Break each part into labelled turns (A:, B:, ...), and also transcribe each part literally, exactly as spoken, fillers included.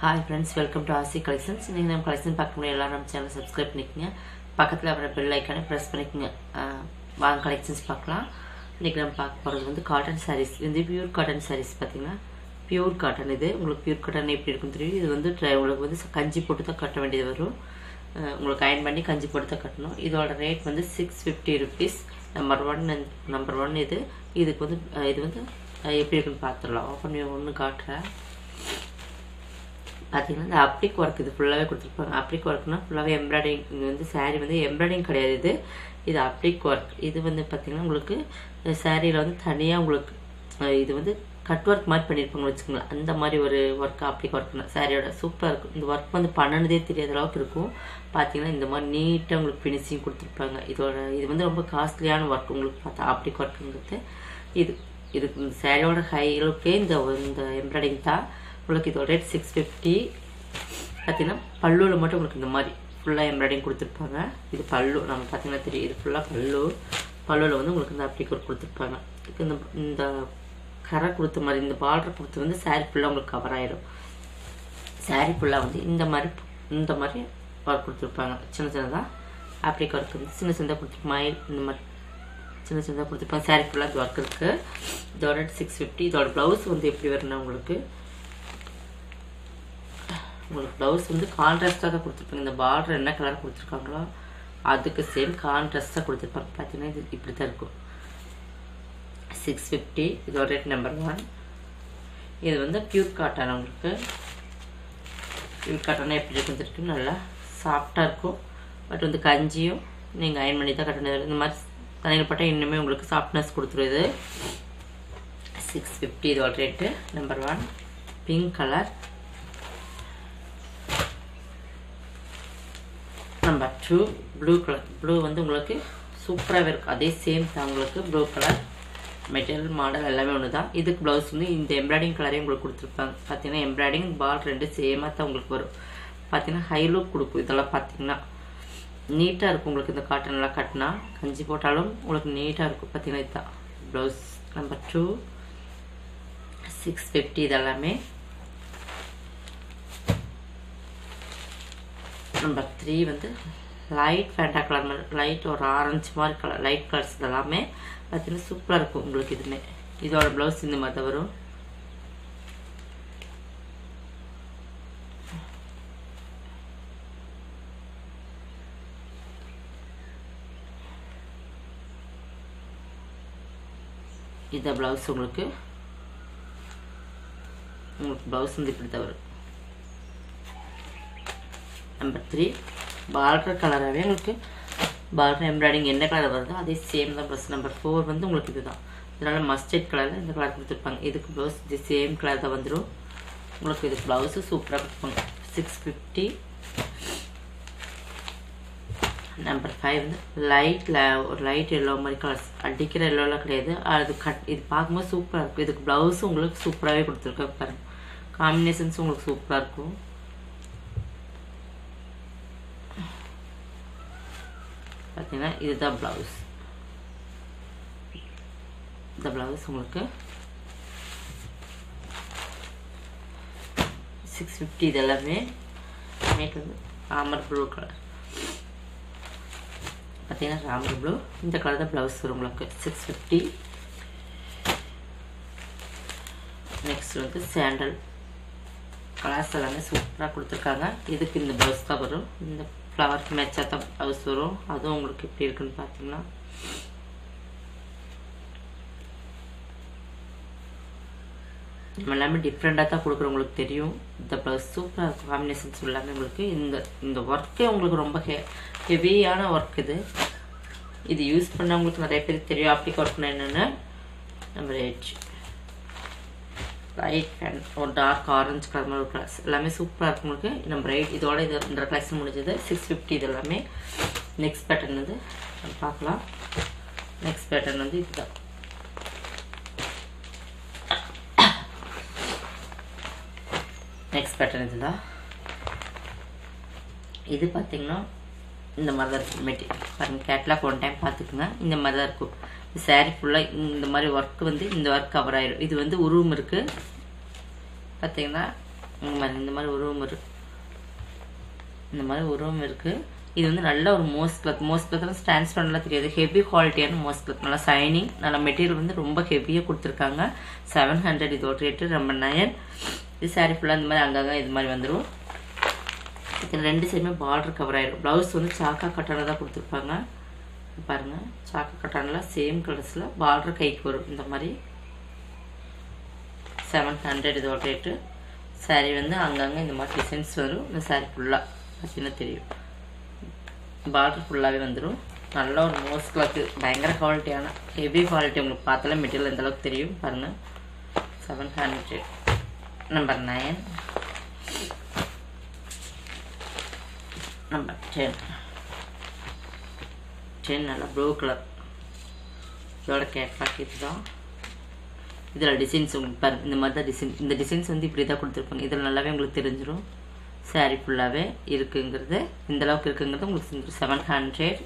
A: Hi friends, welcome to R C Collections. நீங்கள் நம்ம collection பார்க்கணும் எல்லாரும் நம்ம சேனலை சப்ஸ்கிரைப் பண்ணிக்கங்க. பக்கத்தில் வர பெல் ஐக்கானை ப்ரெஸ் பண்ணிக்கங்க. வாங்க கலெக்ஷன்ஸ் பார்க்கலாம். இன்றைக்கி நம்ம பார்க்க போகிறது வந்து காட்டன் சாரீஸ். இது பியூர் காட்டன் சாரீஸ் பார்த்தீங்கன்னா பியூர் காட்டன். இது உங்களுக்கு பியூர் காட்டன் எப்படி இருக்குன்னு தெரியும். இது வந்து உங்களுக்கு வந்து கஞ்சி போட்டு தான் கட்ட வேண்டியது வரும். உங்களுக்கு அயன் பண்ணி கஞ்சி போட்டு தான் கட்டணும். இதோட ரேட் வந்து six fifty rupees. Number one number one இது. இதுக்கு வந்து இது வந்து எப்படி இருக்குன்னு பார்த்துடலாம். ஓப்பன் பண்ணி ஒன்று காட்டுறேன். பார்த்தீங்கன்னா இந்த அப்ளிக் ஒர்க் இது ஃபுல்லாகவே கொடுத்துருப்பாங்க. அப்ளிக் ஒர்க்னா ஃபுல்லாகவே எம்ப்ராய்டிங். இது வந்து சாரீ வந்து எம்ப்ராய்டிங் கிடையாது. இது இது அப்ளிக் ஒர்க். இது வந்து பார்த்தீங்கன்னா உங்களுக்கு சாரியில் வந்து தனியாக உங்களுக்கு இது வந்து கட் ஒர்க் மாதிரி பண்ணியிருப்பாங்க வச்சுக்கோங்களேன். அந்த மாதிரி ஒரு ஒர்க் அப்ளிக் ஒர்க்னா சாரியோட சூப்பராக இருக்கும். இந்த ஒர்க் வந்து பண்ணனதே தெரியாத அளவுக்கு இருக்கும். பார்த்தீங்கன்னா இந்த மாதிரி நீட்டாக உங்களுக்கு ஃபினிஷிங் கொடுத்துருப்பாங்க. இதோட இது வந்து ரொம்ப காஸ்ட்லியான ஒர்க். உங்களுக்கு பார்த்தா அப்ளிக் ஒர்க்குங்கிறது இது இதுக்கு இந்த சாரியோட ஹைலுக்கே இந்த இந்த எம்ப்ராய்டிங் தான். உங்களுக்கு இதோட ரேட் சிக்ஸ் ஃபிஃப்டி. பார்த்தீங்கன்னா பல்லுவில் மட்டும் உங்களுக்கு இந்த மாதிரி ஃபுல்லாக எம்ப்ராய்டிங் கொடுத்துருப்பாங்க. இது பல்லு நம்ம பார்த்தீங்கன்னா தெரியும். இது ஃபுல்லாக பல்லு. பல்லுவில் வந்து உங்களுக்கு இந்த அப்ளிக் ஒர்க் கொடுத்துருப்பாங்க. இதுக்கு இந்த இந்த கரை கொடுத்த மாதிரி இந்த பார்டர் கொடுத்து வந்து சாரீ ஃபுல்லாக உங்களுக்கு கவர் ஆகிடும். சாரீ ஃபுல்லாக வந்து இந்த மாதிரி இந்த மாதிரி ஒர்க் கொடுத்துருப்பாங்க. சின்ன சின்னதாக அப்ளிக் ஒர்க் வந்து சின்ன சின்னதாக கொடுத்துருப்பாங்க. மயில் இந்த மாதிரி சின்ன சின்னதாக கொடுத்துருப்பாங்க. சாரீ ஃபுல்லாக இது ஒர்க் இருக்குது. இதோட ரேட் சிக்ஸ் ஃபிஃப்டி. இதோட ப்ளவுஸ் வந்து எப்படி வரும்னா உங்களுக்கு உங்களுக்கு ப்ளவுஸ் வந்து கான்ட்ராஸ்டாக தான் கொடுத்துருப்பாங்க. இந்த பார்டர் என்ன கலர் கொடுத்துருக்காங்களோ அதுக்கு சேம் கான்ட்ராஸ்டாக கொடுத்துருப்பாங்க. பார்த்தீங்கன்னா இது இப்படி தான் இருக்கும். Six fifty. இதோட ரேட் நம்பர் ஒன். இது வந்து பியூர் காட்டன். உங்களுக்கு பியூர் காட்டனாக எப்படி இருக்குன்னு நல்லா சாஃப்டாக இருக்கும். பட் வந்து கஞ்சியும் நீங்கள் அயன் பண்ணி தான் கட்டணும். இந்த மாதிரி தண்ணியில் போட்டால் இன்னுமே உங்களுக்கு சாஃப்ட்னஸ் கொடுத்துருது. சிக்ஸ் ஃபிஃப்டி இதோட rate number one. Pink colour. Number two blue colour. Blue வந்து உங்களுக்கு சூப்பராகவே இருக்கும். அதே சேம் தான் உங்களுக்கு ப்ளூ கலர். மெட்டீரியல் மாடல் எல்லாமே ஒன்று தான். இதுக்கு ப்ளவுஸ் வந்து இந்த எம்ப்ராய்டிங் கலரையும் உங்களுக்கு கொடுத்துருப்பாங்க. பார்த்தீங்கன்னா எம்ப்ராய்டிங் பால் ரெண்டு சேமாக தான் உங்களுக்கு வரும். பார்த்தீங்கன்னா ஹை லுக் கொடுக்கும். இதெல்லாம் பார்த்தீங்கன்னா நீட்டாக இருக்கும். உங்களுக்கு இந்த காட்டன்லாம் கட்டினா கஞ்சி போட்டாலும் உங்களுக்கு நீட்டாக இருக்கும். பார்த்தீங்கன்னா இதுதான் blouse. Number two six fifty. இதெல்லாமே நம்பர் த்ரீ வந்து லைட் ஃபேண்டா கலர் மாதிரி லைட் ஒரு ஆரஞ்சு மாதிரி கலர் லைட் கலர்ஸ் இதெல்லாமே பார்த்தீங்கன்னா சூப்பராக இருக்கும் உங்களுக்கு. இதுமே இதோட ப்ளவுஸ் இந்த மாதிரி தான் வரும். இந்த ப்ளவுஸ் உங்களுக்கு உங்களுக்கு ப்ளவுஸ் வந்து இப்படி தான் வரும். நம்பர் த்ரீ பார்டர் கலராகவே உங்களுக்கு பார்டர் எம்ப்ராய்டிங் என்ன கலர் வருதோ அதே சேம் தான் ப்ளஸ். நம்பர் ஃபோர் வந்து உங்களுக்கு இதுதான். இதனால் மஸ்டர்ட் கலரில் இந்த கலர் கொடுத்துருப்பாங்க. இதுக்கு ப்ளவுஸ் இது சேம் கலர் தான் வந்துடும் உங்களுக்கு. இதுக்கு ப்ளவுஸு சூப்பராக கொடுப்பாங்க. Six fifty. நம்பர் ஃபைவ் வந்து லைட் ஒரு லைட் எல்லோ மாதிரி கலர்ஸ். அடிக்கிற எல்லோலாம் கிடையாது. அது கட் இது பார்க்கும்போது சூப்பராக இருக்கும். இதுக்கு ப்ளவுஸும் உங்களுக்கு சூப்பராகவே கொடுத்துருக்காங்க. பாருங்கள் காம்பினேஷன்ஸும் உங்களுக்கு சூப்பராக இருக்கும். பார்த்தீங்கன்னா இதுதான் ப்ளவுஸ். இந்த ப்ளவுஸ் உங்களுக்கு சிக்ஸ் ஃபிஃப்டி. இது எல்லாமே நைட் வந்து ராமர் ப்ளூ கலர். பார்த்தீங்கன்னா ராமர் ப்ளூ இந்த கலர் தான் ப்ளவுஸ் வரும் உங்களுக்கு. Six fifty. நெக்ஸ்ட் வந்து சாண்டல் கலர்ஸ் எல்லாமே சூப்பராக கொடுத்துருக்காங்க. இதுக்கு இந்த ப்ளவுஸ் தான் வரும். இந்த ஃப்ளவருக்கு மேட்சாக தான் ப்ளவுஸ் வரும். அதுவும் உங்களுக்கு எப்படி இருக்குன்னு பார்த்தீங்கன்னா நம்ம எல்லாமே டிஃப்ரெண்ட்டாக தான் கொடுக்குறவங்களுக்கு தெரியும். இந்த ப்ளவுஸ் சூப்பராக இருக்கும். காம்பினேஷன்ஸ் எல்லாமே உங்களுக்கு இந்த இந்த ஒர்க்கே உங்களுக்கு ரொம்ப ஹெ ஹெவியான ஒர்க். இது இது யூஸ் பண்ணவங்களுக்கு நிறைய பேருக்கு தெரியும் அப்ளிக் ஒர்க்னா என்னென்னு. நம்பர் எயிட் ரைட் அண்ட் ஒரு டார்க் ஆரஞ்சு கலர் மாதிரி ஒரு கிளாஸ் எல்லாமே சூப்பராக இருக்கும் உங்களுக்கு. Number eight. இதோட இது இந்த கிளாஸ் முடிஞ்சது. Six fifty. இது எல்லாமே. நெக்ஸ்ட் பேட்டர்ன் வந்து நம்ம பார்க்கலாம். நெக்ஸ்ட் பேட்டர்ன் வந்து இதுதான். நெக்ஸ்ட் பேட்டர்ன் இதுதான். இது பார்த்தீங்கன்னா இந்த மாதிரி தான் இருக்கும் மெட்டீரியல். பாருங்கள் கேட்லாக் ஒன் டைம் பார்த்துக்குங்க. இந்த மாதிரி தான் இருக்கும். சாரீ ஃபுல்லாக இந்த மாதிரி ஒர்க் வந்து இந்த ஒர்க் கவர் ஆகிடும். இது வந்து உருவம் இருக்குது பார்த்தீங்கன்னா இந்த மாதிரி உருவம் இருக்கு, இந்த மாதிரி உருவம் இருக்குது. இது வந்து நல்ல ஒரு மோஸ்ட் கிளாத், மோஸ்ட் கிளாத்லாம் டிரான்ஸ்பரண்ட்லாம் தெரியாது, ஹெவி குவாலிட்டியான மோஸ்ட் கிளாத், நல்லா சைனிங், நல்லா மெட்டீரியல் வந்து ரொம்ப ஹெவியாக கொடுத்துருக்காங்க. செவன் ஹண்ட்ரட் இதோட ரேட்டு ரொம்ப நயன். இது சாரீ ஃபுல்லாக இந்த மாதிரி அங்கங்கே இது மாதிரி வந்துடும். இதில் ரெண்டு சைடுமே பார்டர் கவர் ஆகிடும். ப்ளவுஸ் வந்து சாக்கா கட்டானில் தான் கொடுத்துருப்பாங்க. பாருங்கள், சாக்கா கட்டானில் சேம் கலர்ஸில் பார்டர் கைக்கு வரும் இந்த மாதிரி. செவன் ஹண்ட்ரட் இதோட ரேட்டு. சாரீ வந்து அங்கங்கே இந்த மாதிரி டிசைன்ஸ் வரும். இந்த சாரீ ஃபுல்லாக பார்த்தீங்கன்னா தெரியும், பார்டர் ஃபுல்லாகவே வந்துடும். நல்ல ஒரு மோஸ்ட் கிளாத்து, பயங்கர குவாலிட்டியான ஹெவி குவாலிட்டி. உங்களுக்கு பார்த்தாலே மெட்டீரியல் எந்த அளவுக்கு தெரியும் பாருங்கள். Seven hundred number nine. Number ten. Ten நல்லா ப்ளூ கலர், இதோட கேட்லாக் இதுதான். இதில் டிசைன்ஸ் உங்களுக்கு பாருங்கள், இந்த மாதிரி தான் டிசைன். இந்த டிசைன்ஸ் வந்து இப்படி தான் கொடுத்துருப்பாங்க. இதில் நல்லாவே உங்களுக்கு தெரிஞ்சிடும் சாரீ ஃபுல்லாகவே இருக்குங்கிறது, இந்த அளவுக்கு இருக்குங்கிறது உங்களுக்கு செஞ்சு. Seven hundred.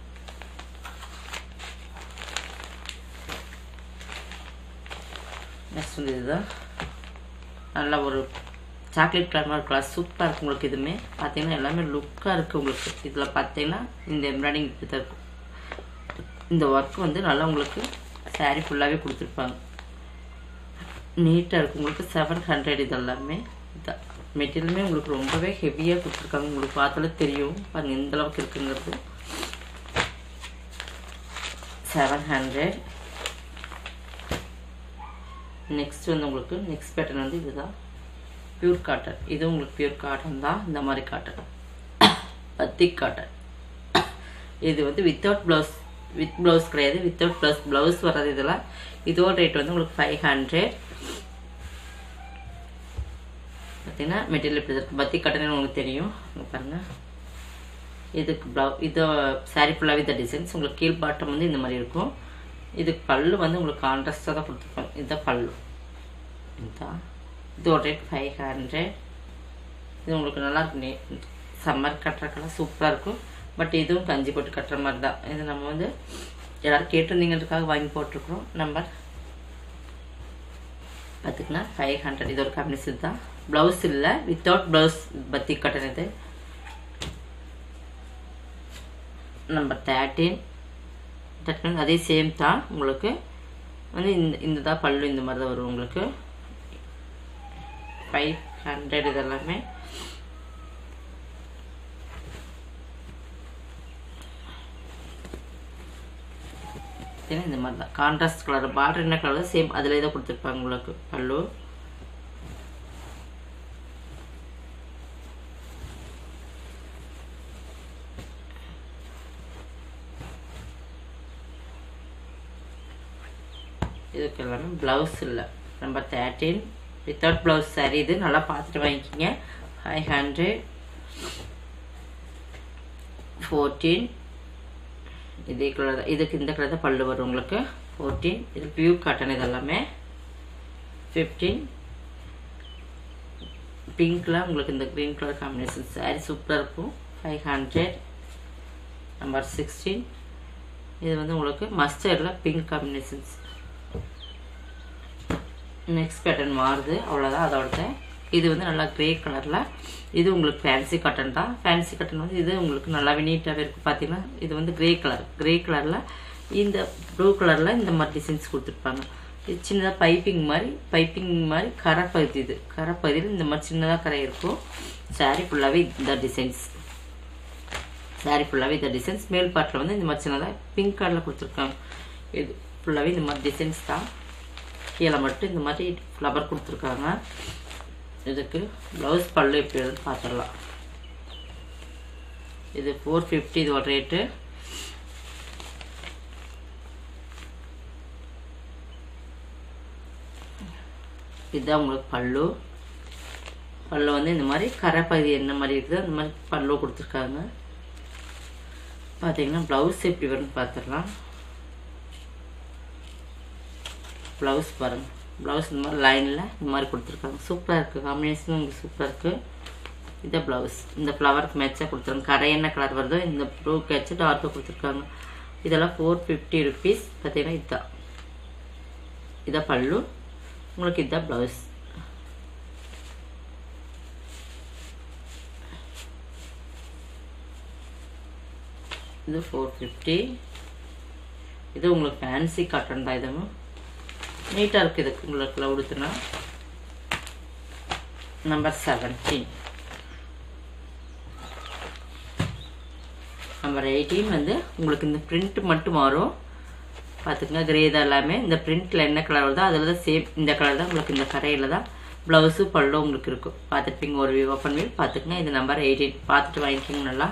A: நெக்ஸ்ட் வந்து இதுதான் நல்லா ஒரு சாக்லேட் கலர் மாதிரி கலர், சூப்பராக இருக்கும் உங்களுக்கு. இதுவுமே பார்த்தீங்கன்னா எல்லாமே லுக்காக இருக்குது உங்களுக்கு. இதில் பார்த்தீங்கன்னா இந்த எம்ப்ராய்டிங் இப்படி தான் இருக்கும். இந்த ஒர்க் வந்து நல்லா உங்களுக்கு சாரீ ஃபுல்லாகவே கொடுத்துருப்பாங்க, நீட்டாக இருக்கும் உங்களுக்கு. செவன் ஹண்ட்ரட் இது எல்லாமே. இதான் மெட்டீரியலுமே உங்களுக்கு ரொம்பவே ஹெவியாக கொடுத்துருக்காங்க, உங்களுக்கு பார்த்தாலே தெரியும் பாருங்கள் எந்த அளவுக்கு இருக்குங்கிறது. Seven hundred. நெக்ஸ்ட் வந்து உங்களுக்கு நெக்ஸ்ட் பேட்டர்ன் வந்து இதுதான், பியூர் காட்டன். இது உங்களுக்கு பியூர் காட்டன் தான், இந்த மாதிரி காட்டன், பத்திக் காட்டன். இது வந்து வித்தவுட் ப்ளவுஸ், வித் ப்ளவுஸ் கிடையாது, வித்தவுட் ப்ளவுஸ், ப்ளவுஸ் வர்றது இதெல்லாம். இதோட ரேட் வந்து உங்களுக்கு ஃபைவ் ஹண்ட்ரட். பார்த்தீங்கன்னா மெட்டீரியல் இப்படி இருக்குது, பத்திக் காட்டன் உங்களுக்கு தெரியும். பாருங்கள், இதுக்கு ப்ளவு, இது சாரீ ஃபுல்லாகவே இந்த டிசைன்ஸ். உங்களுக்கு கீழ் பாட்டம் வந்து இந்த மாதிரி இருக்கும். இதுக்கு பல்லு வந்து உங்களுக்கு கான்ட்ராஸ்டாக தான் கொடுத்துருப்பாங்க. இதுதான் பல்லு, இதுதான். இதோட ரேட் ஃபைவ் ஹண்ட்ரட். இது உங்களுக்கு நல்லா இருக்கும், சம்மர் கட்டுறக்கெல்லாம் சூப்பராக இருக்கும். பட் இதுவும் கஞ்சி போட்டு கட்டுற மாதிரி தான். இது நம்ம வந்து எல்லோரும் கேட்டிருந்தீங்கிறதுக்காக வாங்கி போட்டிருக்கிறோம். நம்பர் பார்த்துக்கினா ஃபைவ் ஹண்ட்ரட். இது ஒரு காம்பினேஷன் தான், ப்ளவுஸ் இல்லை, வித்தவுட் ப்ளவுஸ் பத்திக் காட்டன். இது நம்பர் தேர்ட்டீன். தேர்ட்டின் அதே சேம் தான் உங்களுக்கு வந்து இந்த இந்த தான் பல்லு, இந்த மாதிரி தான் வரும் உங்களுக்கு. ஃபைவ் ஹண்ட்ரட் இதெல்லாமே. இந்த மாதிரி தான் கான்ட்ராஸ்ட் கலர், பார்டர் என்ன கலர் சேம் அதிலே தான் கொடுத்துருப்பாங்க உங்களுக்கு பல்லு. இதுக்கு எல்லாமே ப்ளவுஸ் இல்லை. Number thirteen without blouse sari. இது நல்லா பார்த்துட்டு வாங்கிக்கிங்க. Five hundred. ஃபோர்டீன் இதே கலர் தான், இதுக்கு இந்த கலர் தான் பல்லு வரும் உங்களுக்கு. ஃபோர்டீன். இது பியூர் காட்டன் இது எல்லாமே. ஃபிஃப்டீன் பிங்க்கில் உங்களுக்கு இந்த க்ரீன் கலர் காம்பினேஷன் சாரீ சூப்பராக இருக்கும். Five hundred. Number sixteen. இது வந்து உங்களுக்கு மஸ்டர்டில் பிங்க் காம்பினேஷன்ஸ். நெக்ஸ்ட் பேட்டர்ன் மாறுது, அவ்வளோதான் அதோட. இது வந்து நல்லா க்ரே கலரில், இது உங்களுக்கு ஃபேன்சி காட்டன் தான். ஃபேன்சி காட்டன் வந்து இது உங்களுக்கு நல்லாவே நீட்டாகவே இருக்குது. பார்த்தீங்கன்னா இது வந்து க்ரே கலர், க்ரே கலரில் இந்த ப்ளூ கலரில் இந்த மாதிரி டிசைன்ஸ் கொடுத்துருப்பாங்க. இது சின்னதாக பைப்பிங் மாதிரி, பைப்பிங் மாதிரி கரை பகுதி. இது கரை பகுதியில் இந்த மாதிரி சின்னதாக கரை இருக்கும். சாரீ ஃபுல்லாகவே இந்த டிசைன்ஸ், சாரீ ஃபுல்லாகவே இந்த டிசைன்ஸ். மேல் பாட்டில் வந்து இந்த மாதிரி சின்னதாக பிங்க் கலரில் கொடுத்துருக்காங்க. இது ஃபுல்லாகவே இந்த மாதிரி டிசைன்ஸ் தான். கீழே மட்டும் இந்த மாதிரி ஃப்ளவர் கொடுத்துருக்காங்க. இதுக்கு ப்ளவுஸ் பல்லு எப்படி வருதுன்னு பார்த்துடலாம். இது ஃபோர் ஃபிஃப்டி இதோட ரேட்டு. இதுதான் உங்களுக்கு பல்லு. பல்லு வந்து இந்த மாதிரி கரை பகுதி என்ன மாதிரி இருக்குது அந்த மாதிரி பல்லு கொடுத்துருக்காங்க. பார்த்தீங்கன்னா ப்ளவுஸ் எப்படி வரும்னு பார்த்துடலாம். ப்ளவுஸ் பாருங்கள், ப்ளவுஸ் இந்த மாதிரி லைனில் இந்த மாதிரி கொடுத்துருக்காங்க. சூப்பராக இருக்குது, காம்பினேஷனும் உங்களுக்கு சூப்பராக இருக்குது. இதான் ப்ளவுஸ், இந்த ஃப்ளவருக்கு மேட்சாக கொடுத்துருக்காங்க. கரை என்ன கலர் வருதோ இந்த ப்ளூக்கு வச்சு டார்க்காக கொடுத்துருக்காங்க. இதெல்லாம் ஃபோர் ஃபிஃப்டி ருபீஸ். பார்த்தீங்கன்னா இதுதான், இதான் பல்லு உங்களுக்கு, இதுதான் ப்ளவுஸ். இது ஃபோர் ஃபிஃப்டி. இது உங்களுக்கு ஃபேன்சி காட்டன் தான். இதுவும் நீட்டாக இருக்குது. இதுக்கு உங்களுக்கு உடுத்துனா நம்பர் செவன்டீன். நம்பர் எயிட்டீன் வந்து உங்களுக்கு இந்த பிரிண்ட் மட்டும் மாறும். பார்த்துக்குங்க, கிரே தான் எல்லாமே. இந்த பிரிண்ட்டில் என்ன கலர் வருதோ அதில் தான் சேம் இந்த கலர் தான் உங்களுக்கு. இந்த கரையில் தான் ப்ளவுஸு பல்லு உங்களுக்கு இருக்கும். பார்த்துருப்பீங்க ஒரு வியூ ஓப்பன் வியூ. பார்த்துக்குங்க, இது நம்பர் எயிட்டீன். பார்த்துட்டு வாங்கிக்கிங்க நல்லா.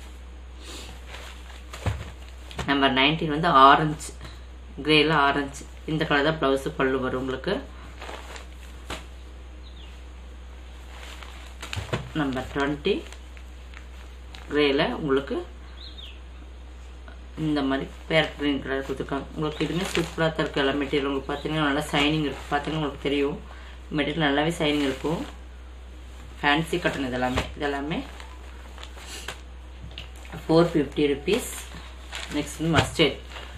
A: நம்பர் நைன்டீன் வந்து ஆரஞ்சு, கிரேயில் ஆரஞ்சு. இந்த கலர் தான் ப்ளவுஸு பல்லு வரும் உங்களுக்கு. நம்பர் டுவெண்ட்டி கிரேயில் உங்களுக்கு இந்த மாதிரி பேரட் கிரீன் கலர் கொடுத்துருக்காங்க. உங்களுக்கு இதுவுமே சூப்பராக தான் இருக்குது. எல்லா மெட்டீரியல் உங்களுக்கு பார்த்தீங்கன்னா நல்லா சைனிங் இருக்குது. பார்த்தீங்கன்னா உங்களுக்கு தெரியும் மெட்டீரியல் நல்லாவே சைனிங் இருக்கும். ஃபேன்சி காட்டன் இதெல்லாமே. இதெல்லாமே ஃபோர் ஃபிஃப்டி ருபீஸ். நெக்ஸ்ட் வந்து மஸ்டர்ட்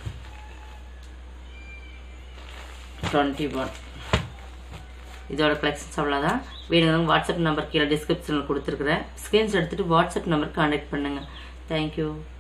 A: டுவெண்ட்டி ஒன். இதோட கலெக்ஷன்ஸ் அவ்வளோதான். வேணுங்க வாட்ஸ்அப் நம்பர் கீழே டிஸ்கிரிப்ஷனில் கொடுத்துருக்குறேன். ஸ்க்ரீன்ஷாட் எடுத்துகிட்டு வாட்ஸ்அப் நம்பர் கான்டாக்ட் பண்ணுங்கள். தேங்க்யூ.